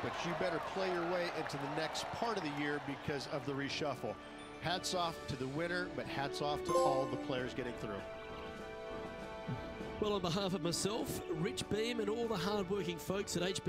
but you better play your way into the next part of the year because of the reshuffle. Hats off to the winner, but hats off to all the players getting through. Well, on behalf of myself, Rich Beam, and all the hard-working folks at HB